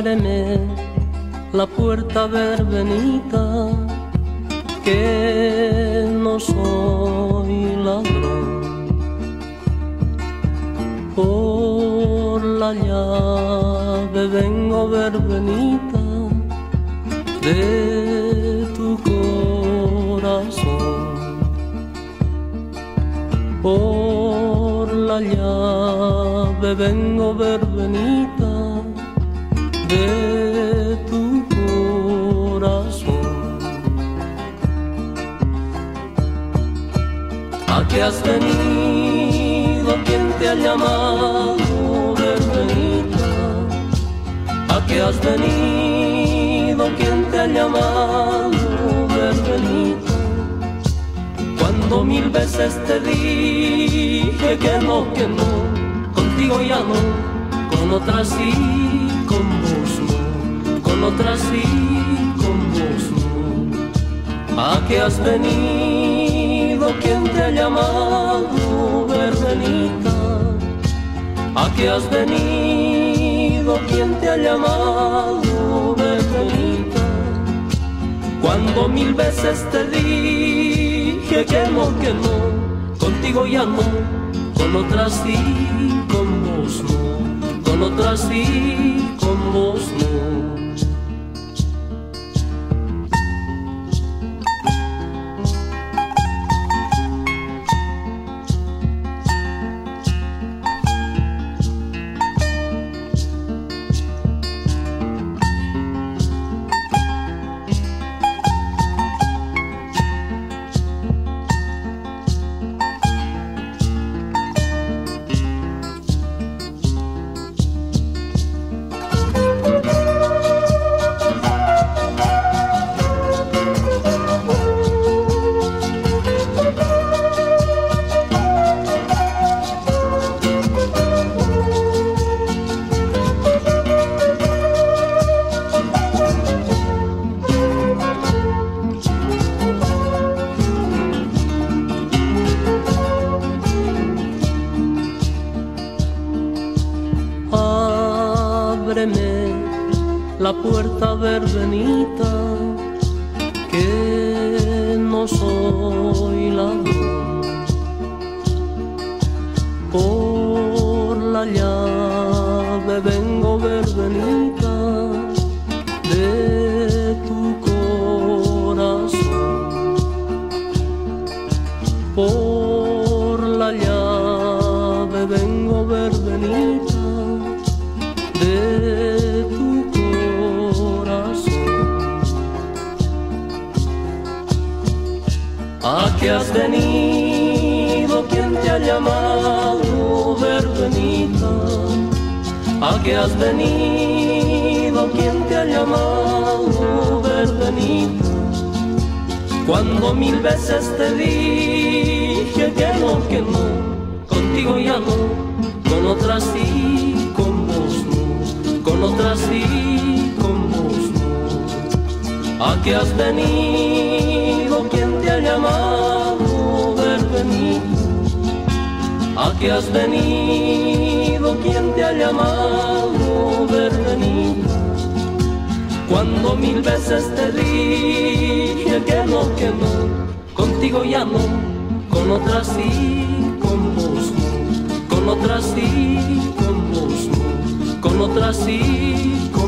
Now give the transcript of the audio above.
Ábreme la puerta, verbenita, que no soy ladrón. Por la llave vengo, verbenita, de tu corazón. Por la llave vengo, verbenita, de tu corazón. ¿A qué has venido? ¿Quién te ha llamado, verbenita? ¿A qué has venido? ¿Quién te ha llamado, verbenita? Cuando mil veces te dije que no, contigo ya no, con otras sí, con vos no, con otras sí, con vos no. ¿A qué has venido? ¿Quién te ha llamado, verbenita? ¿A qué has venido? ¿Quién te ha llamado, verbenita? Cuando mil veces te dije que no, contigo ya no, con otras sí, con vos no, con otras sí, con vos no. Ábreme la puerta, verbenita, que no soy ladrón. Por la llave vengo, verbenita, de tu corazón. Por la llave vengo, verbenita, de tu corazón. ¿A qué has venido? ¿Quién te ha llamado, verbenita? ¿A qué has venido? ¿Quién te ha llamado, verbenita? Cuando mil veces te dije que no, contigo ya no, con otras sí, con vos no, con otras sí, con vos no. ¿A qué has venido? ¿Quién te ha llamado, verbenita? ¿A qué has venido? ¿Quién te ha llamado, verbenita? Cuando mil veces te dije que no, contigo ya no, con otras sí, con vos no, con otras sí, con vos no, con otras sí, con